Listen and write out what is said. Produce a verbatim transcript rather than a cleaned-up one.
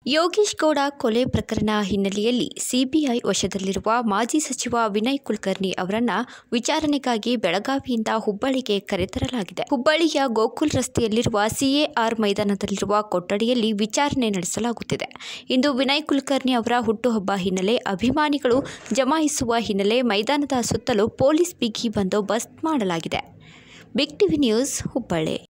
ಯೋಗೇಶ್ ಗೌಡ ಕೊಲೆ ಪ್ರಕರಣ ಹಿನ್ನೆಲೆಯಲ್ಲಿ ಸಿಬಿಐ ವಶದಲ್ಲಿರುವ ಮಾಜಿ ಸಚಿವ ವಿನಯ್ ಕುಲಕರ್ಣಿ ಅವರನ್ನು ವಿಚಾರಣೆಗಾಗಿ ಬೆಳಗಾವಿಯಿಂದ ಹುಬ್ಬಳ್ಳಿಗೆ ಕರೆತರಲಾಗಿದೆ. ಹುಬ್ಬಳ್ಳಿಯ ಗೋಕುಲ್ ರಸ್ತೆಯಲ್ಲಿರುವ ಸಿಎಆರ್ ಮೈದಾನದಲ್ಲಿರುವ ಕೊಠಡಿಯಲ್ಲಿ ವಿಚಾರಣೆ ನಡೆಸಲಾಗುತ್ತಿದೆ. ಇಂದು ವಿನಯ್ ಕುಲಕರ್ಣಿ ಅವರ ಹುಟ್ಟುಹಬ್ಬ ಹಿನ್ನೆಲೆ ಅಭಿಮಾನಿಗಳು ಜಮಾಯಿಸುವ ಹಿನ್ನೆಲೆ ಮೈದಾನದ ಸುತ್ತಲೂ ಪೊಲೀಸ್ ಬಿಗಿ ಬಂದೋಬಸ್ತ್ ಮಾಡಲಾಗಿದೆ. Big TV news Hubballi.